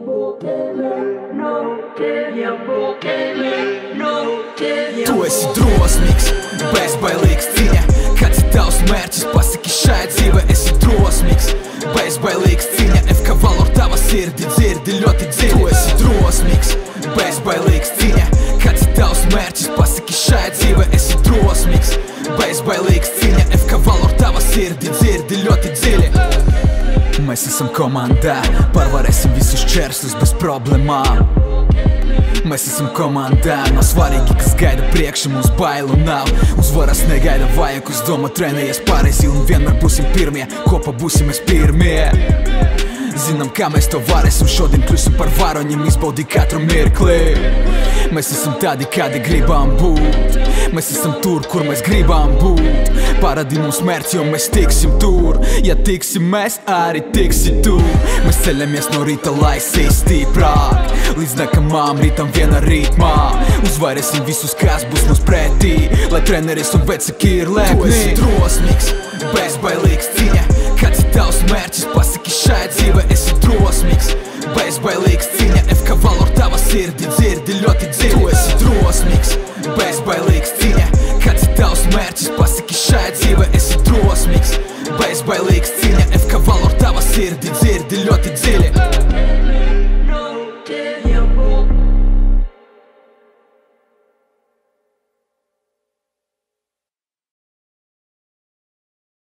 Tu esi drosmīgs, bezbailīgs cīņa. Kad ir tavs mērķis, pasaki šai dzīve. Esi drosmīgs, bezbailīgs cīņa. FK valor tava sirdi dzirdi ļoti dziļi. Tu esi drosmīgs, bezbailīgs cīņa. Kad ir tavs mērķis, pasaki šai dzīve. Esi drosmīgs, bezbailīgs cīņa. FK valor tava sirdi dzirdi ļoti dziļi. Mēs esam komandā, pārvarēsim visus šķēršļus bez problēmām. Mēs esam komandā, nav svarīgi, kas gaida priekšu, mums bailu nav. Uzvaras negaida vajag, uz domu trenējies pareizi un vienmēr būsim pirmie, kopā būsim mēs pirmie. Zinām, kā mēs to varēsim, šodien kļūsim par varoņiem, izbaudī katru mirkli. Mēs esam tādi, kādi gribam būt. Mēs esam tur, kur mēs gribam būt. Parādi mums mērķi, jo mēs tiksim tur. Ja tiksim mēs, arī tiksi tu. Mēs ceļamies no rīta, lai esi stiprāk, līdz nākamām rītam vienā ritmā. Uzvarēsim visus, kas būs mums pretī, lai treneris un vecāki ir lepni. Tu esi drosmīgs, bezbailīgs cīņa. Kad ir tavs mērķis, pasaki šai dzīve. Esi drosmīgs, bezbailīgs cīņa. FK valor tava sirdi dzirdi ļoti dziļi. Tu esi drosmīgs, bezbailīgs cīņa. Kad ir tavs mērķis, pasaki šai dzīve. Esi drosmīgs, bezbailīgs cīņa. FK valor tava sirdi dzirdi ļoti dziļi.